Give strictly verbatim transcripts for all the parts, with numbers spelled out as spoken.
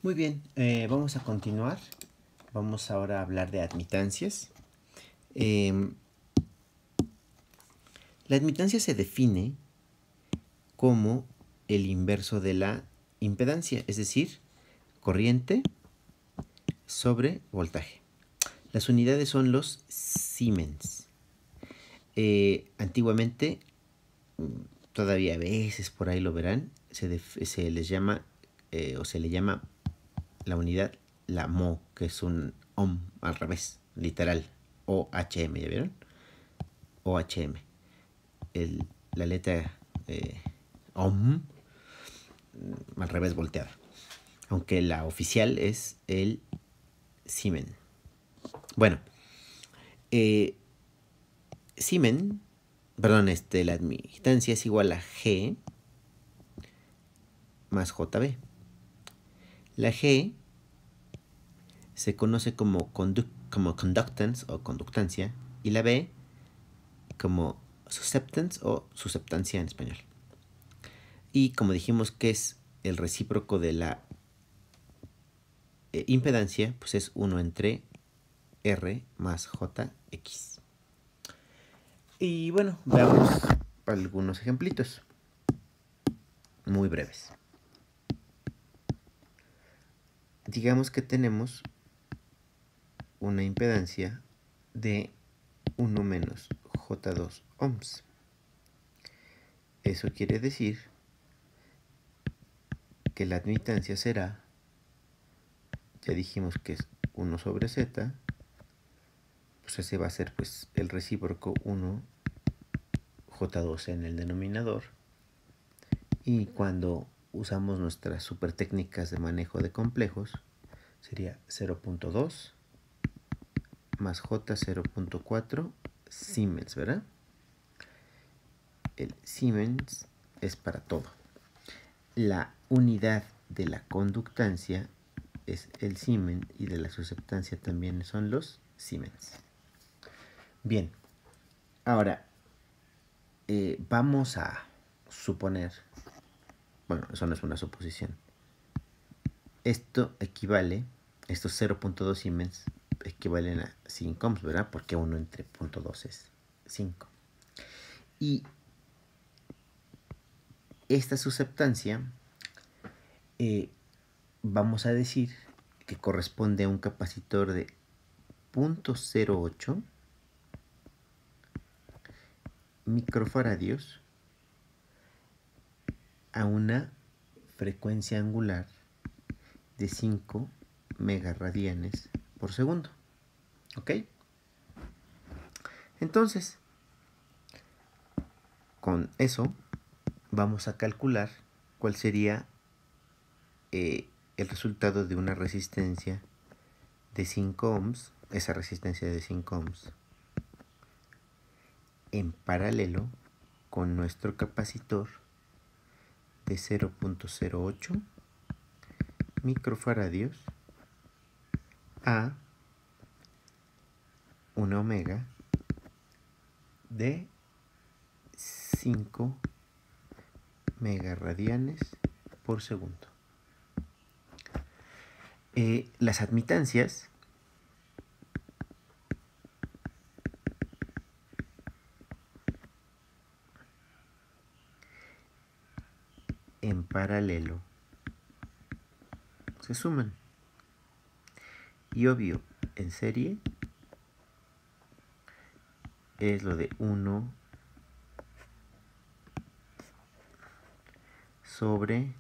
Muy bien, eh, vamos a continuar. Vamos ahora a hablar de admitancias. Eh, la admitancia se define como el inverso de la impedancia, es decir, corriente sobre voltaje. Las unidades son los Siemens. Eh, antiguamente, todavía a veces por ahí lo verán, se, se les llama eh, o se le llama la unidad la mho, que es un ohm al revés, literal, O H M, ¿ya vieron? O H M. El, la letra eh, ohm al revés volteada. Aunque la oficial es el Siemens. Bueno, eh, Siemens, perdón, este, la admitancia es igual a G más J B. La G se conoce como, conduc como conductance o conductancia y la B como susceptance o susceptancia en español. Y como dijimos que es el recíproco de la eh, impedancia, pues es uno entre R más J X. Y bueno, veamos algunos ejemplitos muy breves. Digamos que tenemos una impedancia de uno menos J dos ohms. Eso quiere decir que la admitancia será, ya dijimos que es uno sobre Z, pues ese va a ser pues el recíproco uno J dos en el denominador. Y cuando usamos nuestras super técnicas de manejo de complejos, sería cero punto dos más J cero punto cuatro Siemens, ¿verdad? El Siemens es para todo. La unidad de la conductancia es el Siemens y de la susceptancia también son los Siemens. Bien, ahora eh, vamos a suponer, bueno, eso no es una suposición, esto equivale, estos cero punto dos Siemens equivalen a cinco ohms, ¿verdad? Porque uno entre punto dos es cinco. Y esta susceptancia, eh, vamos a decir que corresponde a un capacitor de cero punto cero ocho microfaradios a una frecuencia angular de cinco megaradianes por segundo. ¿Ok? Entonces, con eso vamos a calcular cuál sería eh, el resultado de una resistencia de cinco ohms, esa resistencia de cinco ohms, en paralelo con nuestro capacitor de cero punto cero ocho microfaradios a una omega de cinco megaradianes por segundo. Eh, las admitancias en paralelo se suman. Y obvio, en serie es lo de uno sobre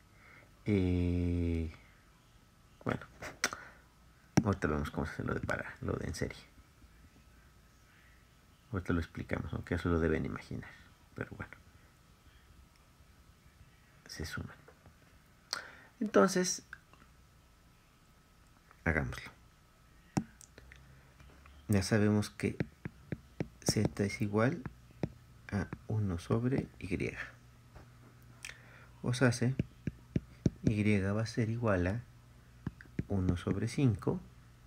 eh, bueno, ahorita vemos cómo se hace lo de para, lo de en serie. Ahorita lo explicamos, aunque eso lo deben imaginar, pero bueno, se suman. Entonces, hagámoslo. Ya sabemos que Z es igual a uno sobre Y. O sea, Y va a ser igual a uno sobre cinco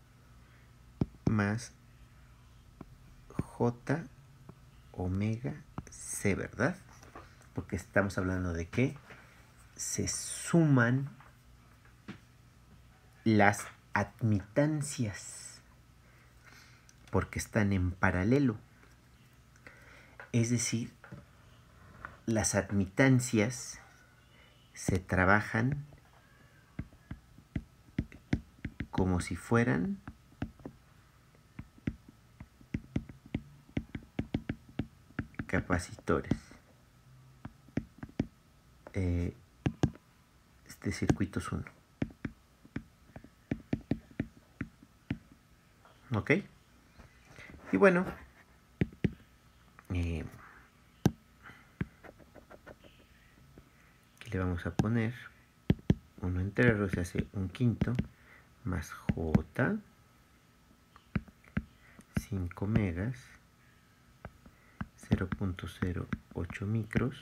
más J omega C, ¿verdad? Porque estamos hablando de que se suman las admitancias, porque están en paralelo. Es decir, las admitancias se trabajan como si fueran capacitores. Eh, este circuito es uno. ¿Ok? Y bueno, eh, aquí le vamos a poner uno entero, se hace un quinto, más J, cinco megas, cero punto cero ocho micros,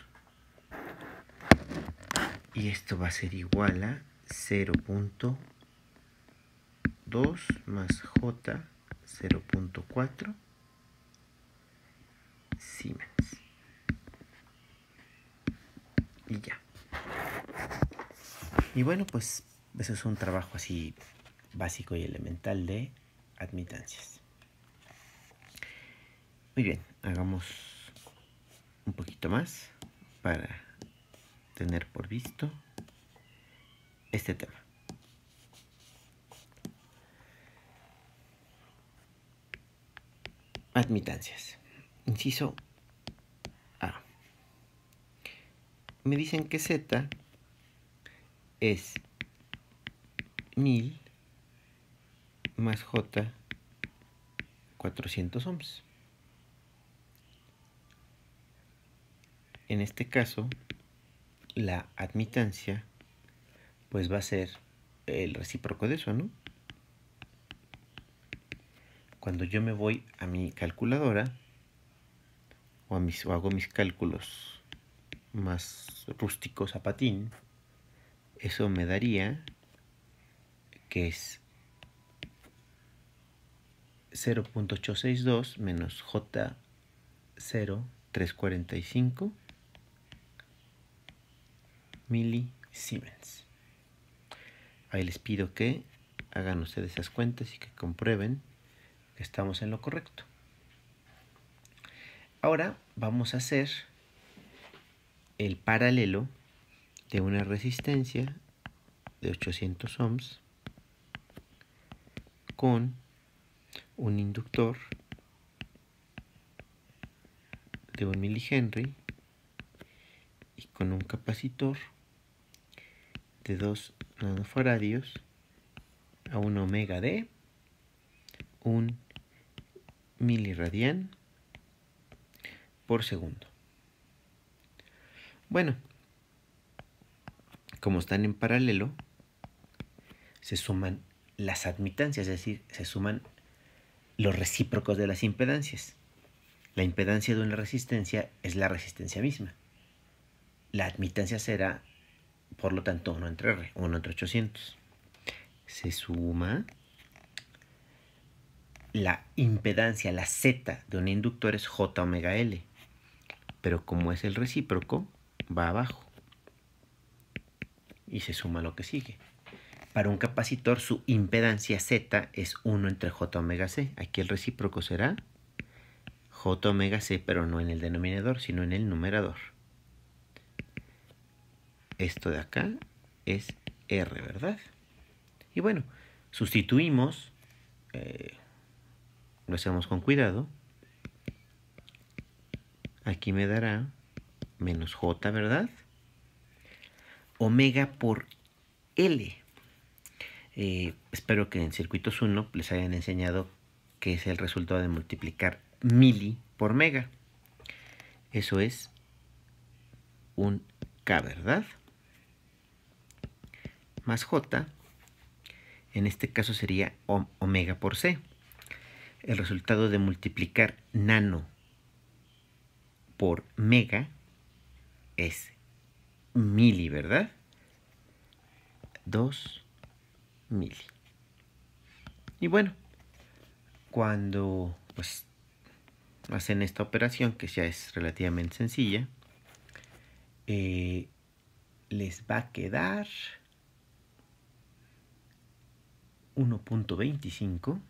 y esto va a ser igual a cero punto dos más J, cero punto cuatro Siemens. Y ya. Y bueno, pues eso es un trabajo así básico y elemental de admitancias. Muy bien, hagamos un poquito más para tener por visto este tema. Admitancias. Inciso A. Me dicen que Z es mil más J cuatrocientos ohms. En este caso, la admitancia pues va a ser el recíproco de eso, ¿no? Cuando yo me voy a mi calculadora o, a mis, o hago mis cálculos más rústicos a patín, eso me daría que es cero punto ochocientos sesenta y dos menos J cero punto trescientos cuarenta y cinco milisiemens. Ahí les pido que hagan ustedes esas cuentas y que comprueben que estamos en lo correcto. Ahora vamos a hacer el paralelo de una resistencia de ochocientos ohms con un inductor de un milihenry y con un capacitor de dos nanofaradios a un omega de un miliradian por segundo. Bueno, como están en paralelo, se suman las admitancias, es decir, se suman los recíprocos de las impedancias. La impedancia de una resistencia es la resistencia misma. La admitancia será, por lo tanto, uno entre R, uno entre ochocientos. Se suma la impedancia, la Z de un inductor es J omega L. Pero como es el recíproco, va abajo. Y se suma lo que sigue. Para un capacitor, su impedancia Z es uno entre J omega C. Aquí el recíproco será J omega C, pero no en el denominador, sino en el numerador. Esto de acá es R, ¿verdad? Y bueno, sustituimos, eh, lo hacemos con cuidado. Aquí me dará menos J, ¿verdad? Omega por L. Eh, espero que en Circuitos uno les hayan enseñado que es el resultado de multiplicar mili por mega. Eso es un K, ¿verdad? Más J, en este caso sería omega por C. El resultado de multiplicar nano por mega es mili, ¿verdad? dos mili. Y bueno, cuando pues hacen esta operación, que ya es relativamente sencilla, eh, les va a quedar uno punto veinticinco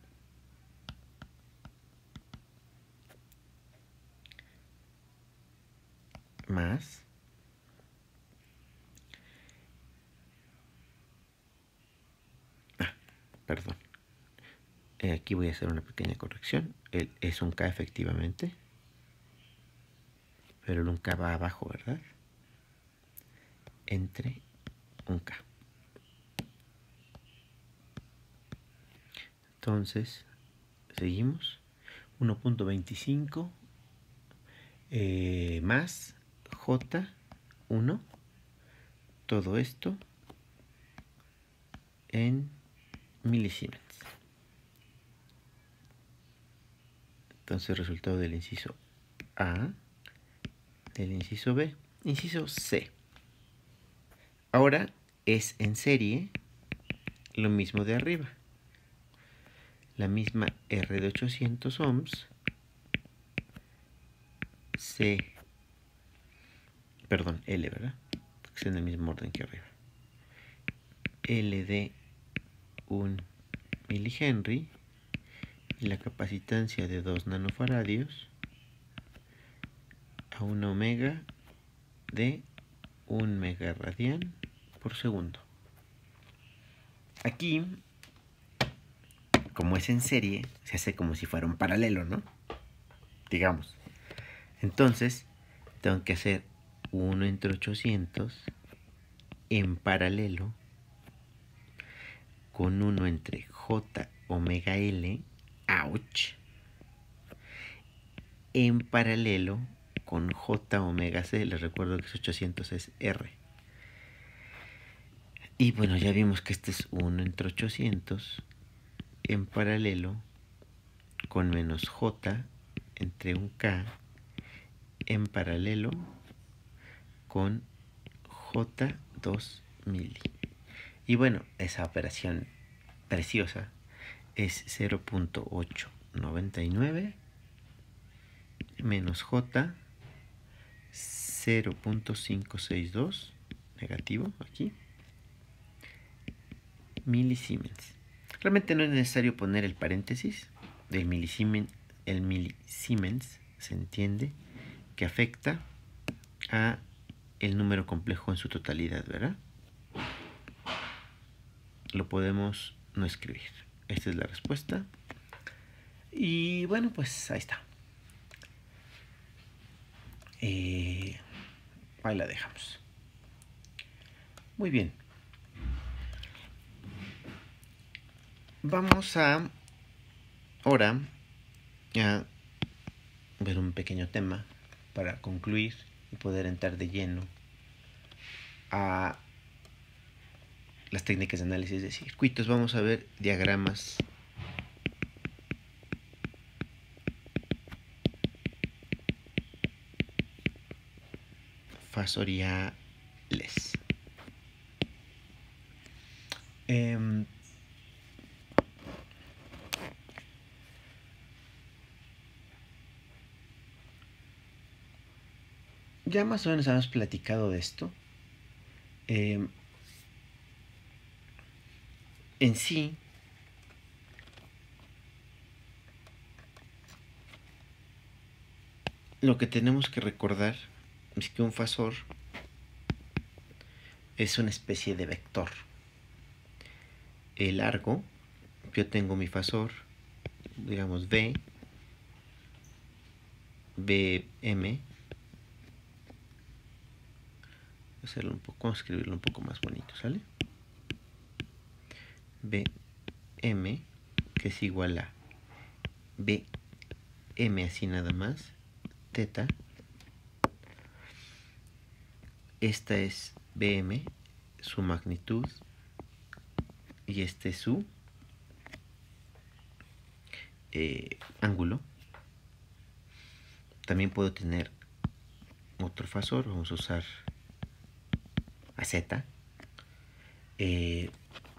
más ah, perdón. Eh, aquí voy a hacer una pequeña corrección. El, es un K efectivamente, pero el un K va abajo, ¿verdad? Entre un K. Entonces, seguimos. uno punto veinticinco eh, más J uno. Todo esto en milisiemens. Entonces, resultado del inciso A, del inciso B, inciso C. Ahora es en serie lo mismo de arriba. La misma R de ochocientos ohms, C, perdón, L, ¿verdad? Porque es en el mismo orden que arriba. L de un milihenry y la capacitancia de dos nanofaradios a una omega de un megaradian por segundo. Aquí, como es en serie, se hace como si fuera un paralelo, ¿no? Digamos. Entonces, tengo que hacer uno entre ochocientos en paralelo con uno entre J omega L, ouch, en paralelo con J omega C. Les recuerdo que es ochocientos es R. Y bueno, ya vimos que este es uno entre ochocientos en paralelo con menos J entre un K en paralelo con J dos mili. Y bueno, esa operación preciosa es cero punto ochocientos noventa y nueve menos J cero punto quinientos sesenta y dos negativo aquí milisiemens. Realmente no es necesario poner el paréntesis del milisiemens. El milisiemens se entiende que afecta a el número complejo en su totalidad, ¿verdad? Lo podemos no escribir. Esta es la respuesta. Y bueno, pues ahí está. Eh, ahí la dejamos. Muy bien. Vamos a ahora a ver un pequeño tema para concluir y poder entrar de lleno a las técnicas de análisis de circuitos. Vamos a ver diagramas fasoriales. Eh, ya más o menos hemos platicado de esto. Eh, en sí, lo que tenemos que recordar es que un fasor es una especie de vector. El largo, yo tengo mi fasor, digamos V, Bm. Hacerlo un poco, vamos a escribirlo un poco más bonito, ¿sale? Bm, que es igual a Bm así nada más, teta. Esta es Bm, su magnitud, y este es su eh, ángulo. También puedo tener otro fasor, vamos a usar a Z. Eh,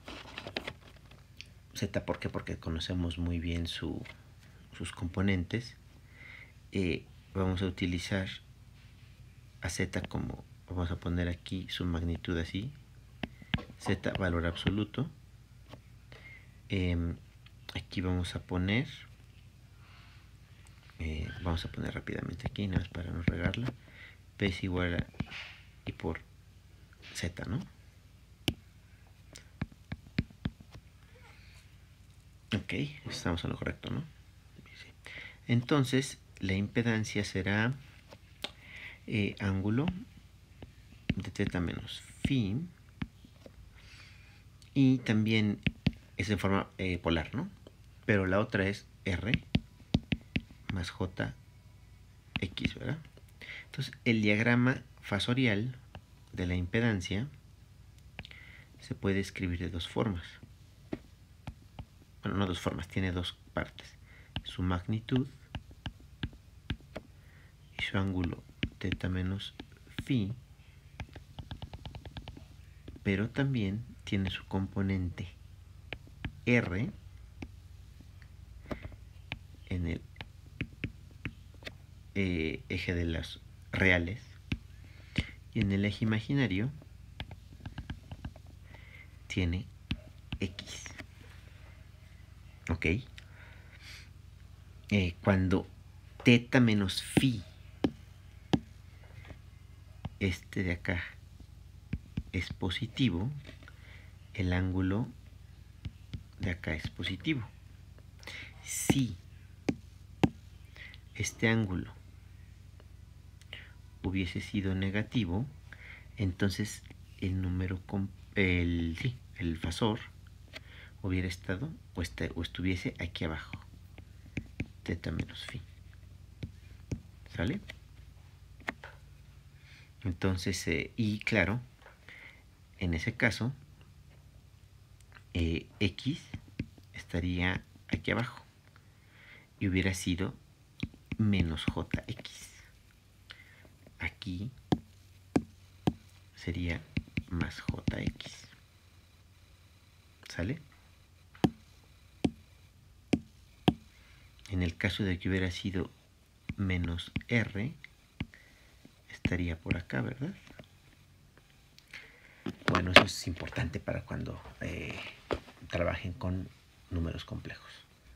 Z, ¿por qué? Porque conocemos muy bien su, sus componentes. Eh, vamos a utilizar a Z como, vamos a poner aquí su magnitud así, Z valor absoluto, Eh, aquí vamos a poner, eh, vamos a poner rápidamente aquí, nada más para no regarla. P es igual a I por Z, ¿no? Ok, estamos en lo correcto, ¿no? Sí. Entonces, la impedancia será eh, ángulo de teta menos phi. Y también es en forma eh, polar, ¿no? Pero la otra es R más J X, ¿verdad? Entonces, el diagrama fasorial de la impedancia se puede escribir de dos formas. Bueno, no dos formas, tiene dos partes. Su magnitud y su ángulo teta menos phi, pero también tiene su componente R en el eh, eje de las reales y en el eje imaginario tiene X. ¿Ok? Eh, cuando teta menos phi, este de acá, es positivo, el ángulo de acá es positivo. Si este ángulo hubiese sido negativo, entonces el número, el, sí, el fasor hubiera estado o, este, o estuviese aquí abajo, teta menos phi. ¿Sale? Entonces, eh, y claro, en ese caso, eh, X estaría aquí abajo y hubiera sido menos J X. Aquí sería más J X. ¿Sale? En el caso de que hubiera sido menos R, estaría por acá, ¿verdad? Bueno, eso es importante para cuando eh, trabajen con números complejos.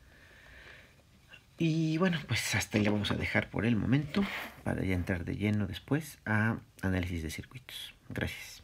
Y bueno, pues hasta ahí la vamos a dejar por el momento para ya entrar de lleno después a análisis de circuitos. Gracias.